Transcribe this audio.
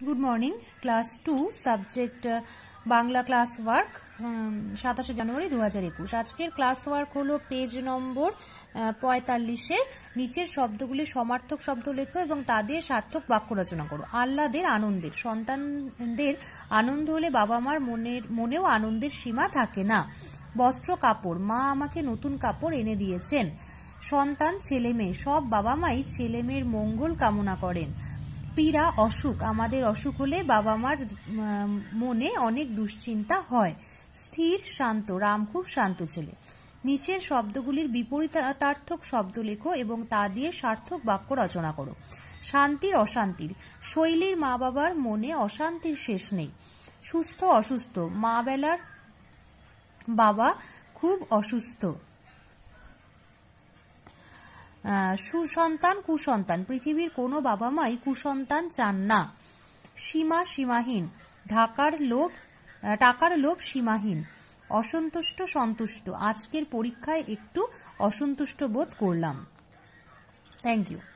Good morning, class 2 subject Bangla class work 27 January 2021। আজকের class work হলো page number 45-এর নিচের শব্দগুলি সমার্থক শব্দ লেখো এবং তাদের সার্থক বাক্য রচনা করো। আহ্লাদের, আনন্দের, সন্তানদের আনন্দ হলে বাবা মার মনেও আনন্দের সীমা থাকে না। বস্ত্র, কাপড়, মা আমাকে নতুন কাপড় এনে দিয়েছেন। সন্তান, ছেলে মেয়ে, সব বাবা মাই ছেলে মেয়ের মঙ্গল কামনা করেন। পীড়া, অসুখ, আমাদের অসুখ হলে বাবা মার মনে অনেক দুশ্চিন্তা হয়। স্থির, শান্ত, রাম খুব শান্ত ছেলে। নিচের শব্দগুলির বিপরীতার্থক শব্দ লেখো এবং তা দিয়ে সার্থক বাক্য রচনা করো। শান্তির, অশান্তির, শৈলীর মা বাবার মনে অশান্তির শেষ নেই। সুস্থ, অসুস্থ, মা বেলার বাবা খুব অসুস্থ। সুসন্তান, কুসন্তান, পৃথিবীর কোনো বাবা মাই কুসন্তান চান না। সীমা, সীমাহীন, টাকার লোভ সীমাহীন। অসন্তুষ্ট, সন্তুষ্ট, আজকের পরীক্ষায় একটু অসন্তুষ্ট বোধ করলাম। Thank you.